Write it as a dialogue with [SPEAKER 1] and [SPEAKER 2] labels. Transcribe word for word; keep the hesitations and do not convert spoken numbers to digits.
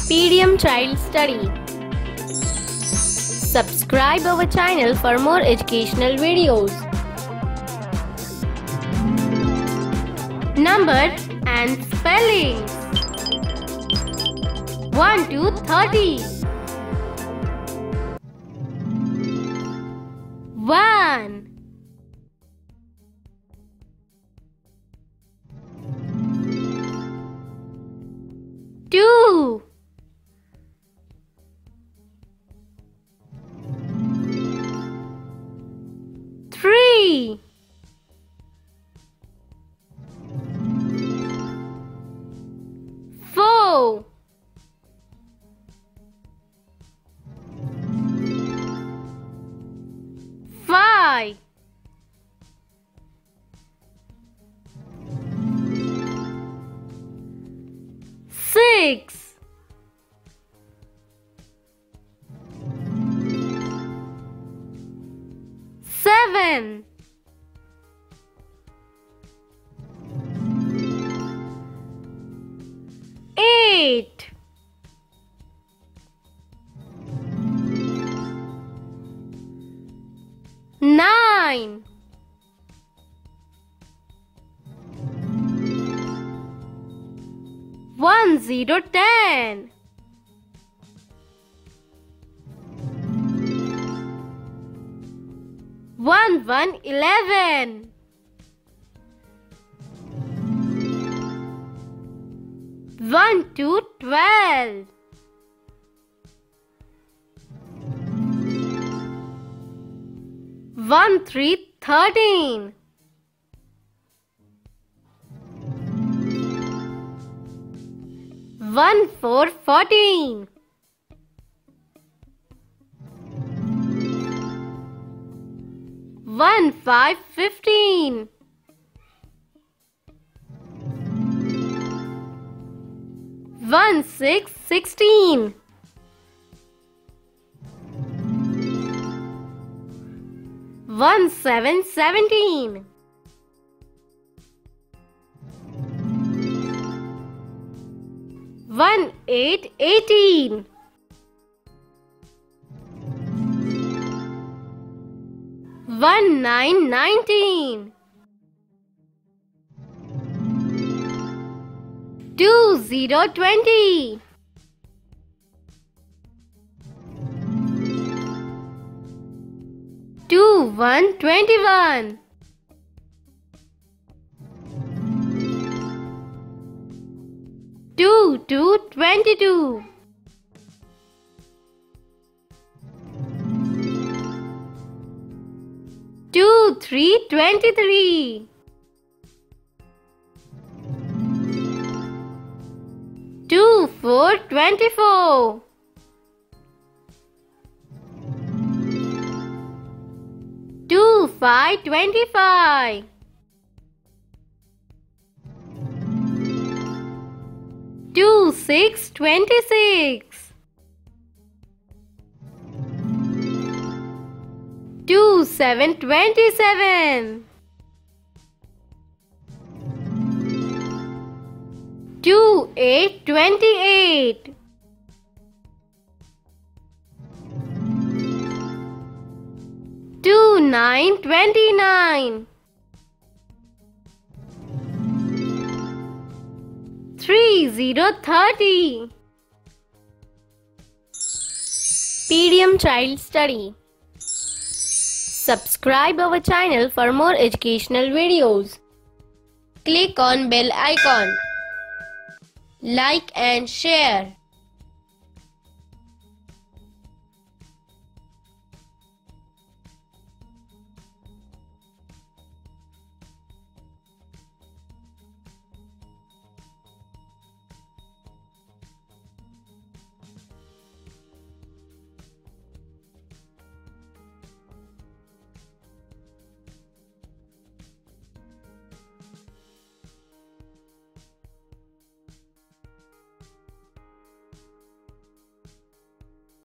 [SPEAKER 1] Medium Child Study. Subscribe our channel for more educational videos. Numbers and spellings. one to thirty. One. Two. Three. Four. Five. Six. Seven. Eight. Nine. One zero ten. One one eleven. One two twelve. One three thirteen. One four fourteen. One five fifteen. One six sixteen. One seven seventeen. One eight eighteen. One nine nineteen. Two zero twenty. Two one twenty one. Two two twenty two. Two three twenty three. Two four twenty four. Two five twenty five. Two six twenty six. Two seven twenty seven. Two eight twenty eight. Two nine twenty nine. Three zero thirty. Medium Child Study. Subscribe our channel for more educational videos. Click on bell icon. Like and share.